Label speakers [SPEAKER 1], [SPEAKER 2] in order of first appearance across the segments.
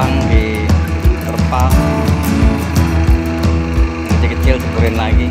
[SPEAKER 1] tuang di terpal, kecil-kecil tukerin lagi.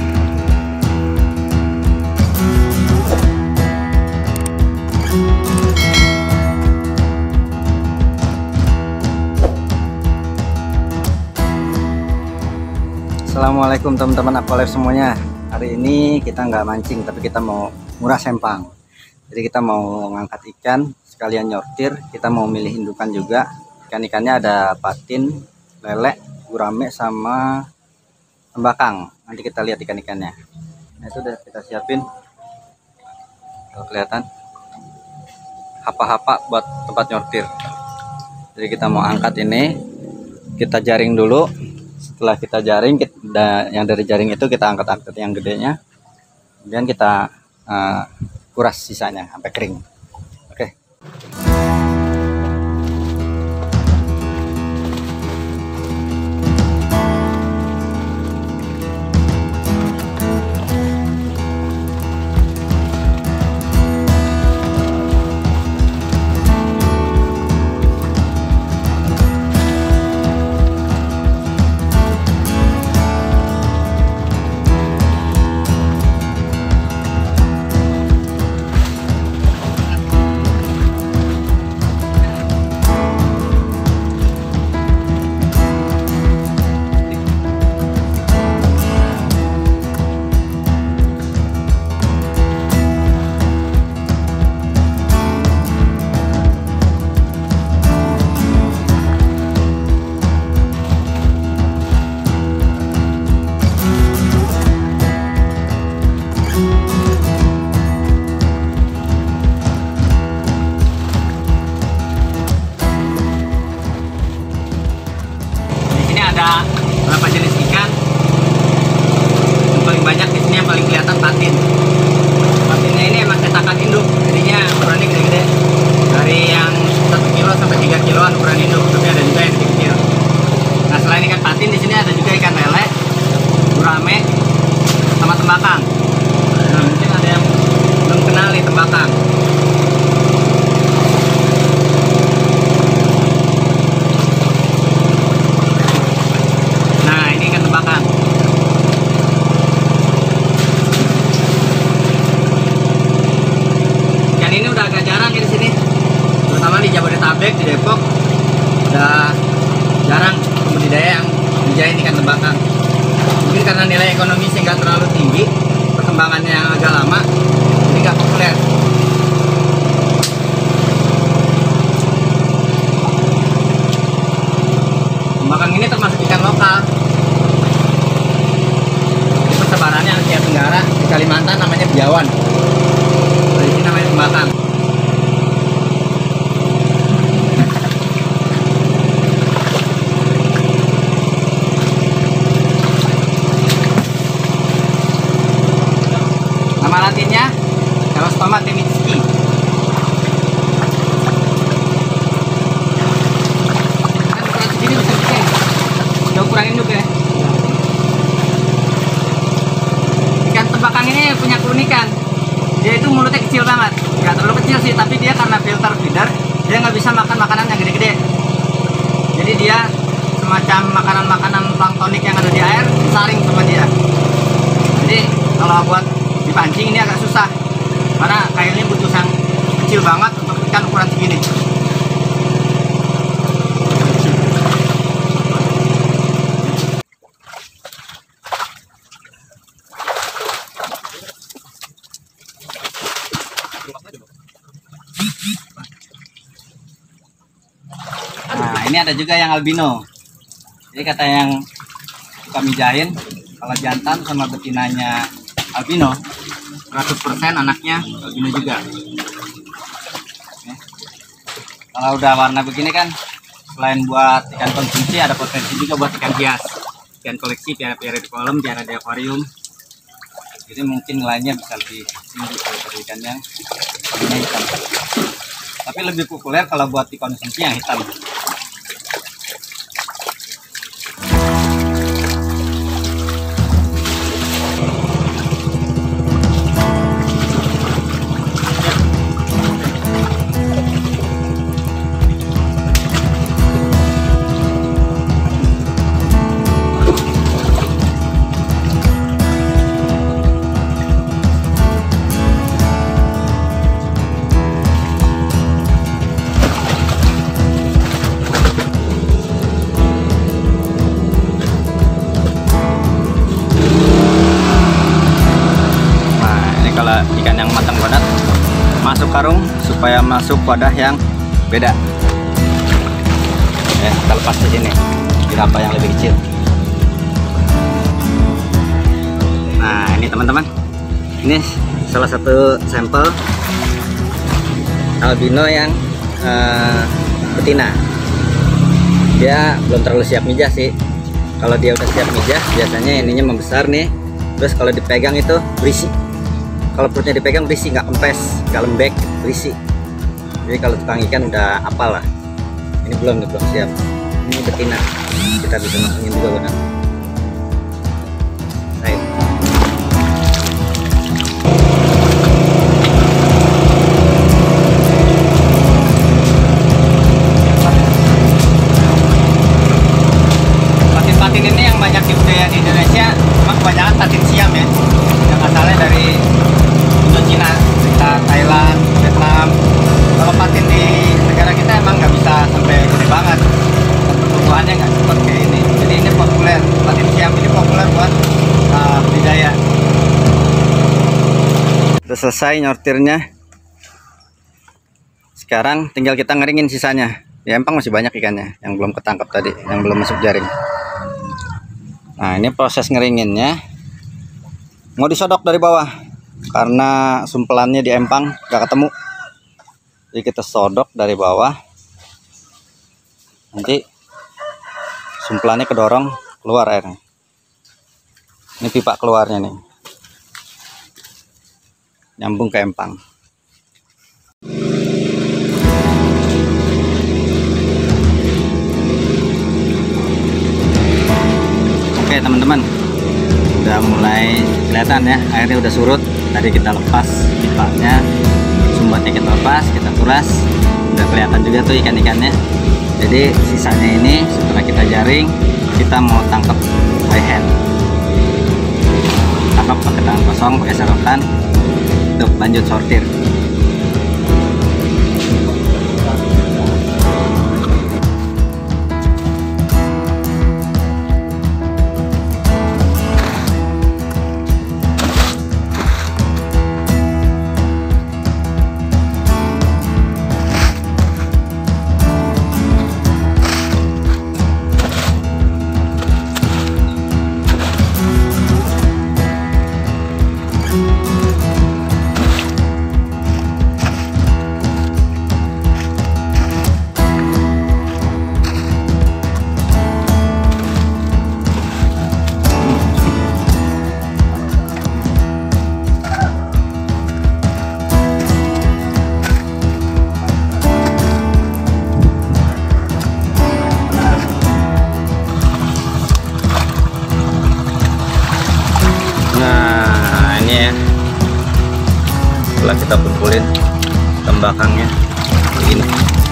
[SPEAKER 1] Assalamualaikum teman-teman aqualife semuanya. Hari ini kita nggak mancing, tapi kita mau nguras sempang. Jadi kita mau ngangkat ikan sekalian nyortir. Kita mau milih indukan juga. Ikan-ikannya ada patin, lele, gurame, sama tembakang. Nanti kita lihat ikan-ikannya. Nah, itu udah kita siapin. Kalau kelihatan hapa-hapa buat tempat nyortir. Jadi kita mau angkat ini, kita jaring dulu. Setelah kita jaring, yang dari jaring itu kita angkat-angkat yang gedenya, kemudian kita kuras sisanya sampai kering. Oke. Ada berapa jenis ikan? Yang paling banyak di sini yang paling kelihatan patin. Patinnya ini emang cetakan induk, jadinya ukurannya gede-gede. Dari yang 1 kilo sampai 3 kiloan ukuran induk, tapi ada juga yang kecil. Nah, selain ikan patin di sini ada juga ikan lele, gurame, sama tembakang. Nah, mungkin ada yang belum kenal nih tembakang. Jabodetabek, di Depok udah jarang pembudidaya yang dijain ikan tembakang. Mungkin karena nilai ekonomisnya nggak terlalu tinggi, perkembangannya yang agak lama, jadi nggak populer. Tembakang ini termasuk ikan lokal. Di persebarannya Asia Tenggara, di Kalimantan namanya biawan, di sini namanya tembakang. Nama latinnya Calostoma temitski. Kan ukuran segini bisa bikin. Udah ukuran induk ya. Ikan tembakang ini punya keunikan. Dia itu mulutnya kecil banget. Nggak terlalu kecil sih, tapi dia karena filter feeder, dia nggak bisa makan makanan yang gede-gede. Jadi dia semacam makanan-makanan planktonik yang ada di air disaring sama dia. Jadi kalau buat dipancing ini agak susah karena kailnya butuh yang kecil banget untuk ikan ukuran segini. Nah, ini ada juga yang albino. Jadi kata yang kami jahin, kalau jantan sama betinanya albino 100% anaknya albino juga. Oke. Kalau udah warna begini kan, selain buat ikan konsumsi, ada potensi juga buat ikan hias, ikan koleksi, piara-piara di kolam, piara di akuarium. Jadi mungkin nilainya bisa lebih tinggi daripada ikan yang warnanya hitam. Tapi lebih populer kalau buat dikonsumsi yang hitam. karung supaya masuk wadah yang beda. Ya, kita lepas di sini berapa yang lebih kecil. Nah, ini teman-teman, ini salah satu sampel albino yang betina. Dia belum terlalu siap mijah sih. Kalau dia udah siap mijah, biasanya ininya membesar nih. Terus kalau dipegang itu berisi. Kalau perutnya dipegang berisi, nggak kempes, nggak lembek, berisi. Jadi kalau tukang ikan udah apal lah. Ini belum siap. Ini betina. Kita bisa masukin juga benar. Baik. Patin ini yang banyak di budaya di Indonesia, memang kebanyakan patin siam ya, yang asalnya dari Indochina, Thailand, Vietnam. Kalau patin di negara kita emang nggak bisa sampai gede banget, pertumbuhannya nggak cepat kayak ini. Jadi ini populer, patin siam ini populer buat budidaya. Udah selesai nyortirnya, sekarang tinggal kita ngeringin sisanya. Ya empang masih banyak ikannya yang belum ketangkap tadi, yang belum masuk jaring. Nah, ini proses ngeringinnya. Mau disodok dari bawah karena sumpelannya di empang gak ketemu. Jadi kita sodok dari bawah. Nanti sumpelannya kedorong keluar airnya. Ini pipa keluarnya nih. Nyambung ke empang. Oke teman-teman, udah mulai kelihatan ya, airnya udah surut. Tadi kita lepas pipanya, sumbatnya kita lepas, kita kuras, udah kelihatan juga tuh ikan-ikannya. Jadi sisanya ini setelah kita jaring, kita mau tangkap by hand. Tangkap pakai tangan kosong, pakai serotan. Tuh, lanjut sortir. Setelah kita kumpulin tembakangnya begini.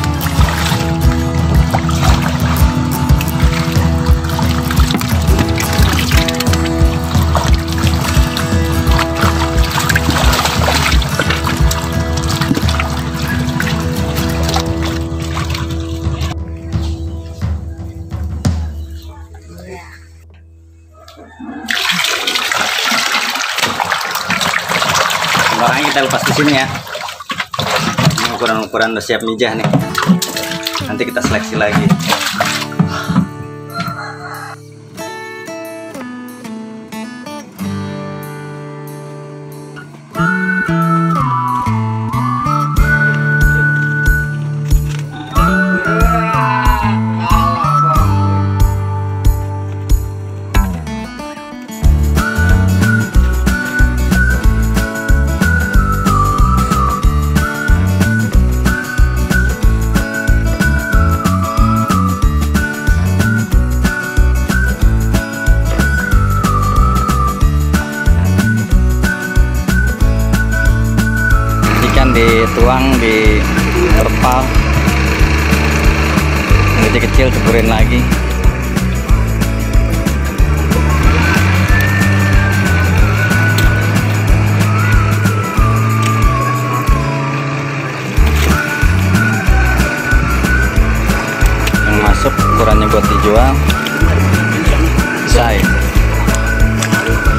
[SPEAKER 1] Barangnya kita lepas di sini ya. Ini ukuran-ukuran udah siap mijah nih. Nanti kita seleksi lagi. Dituang di terpal, kecil-kecil ceburin lagi. Yang masuk ukurannya buat dijual, selesai.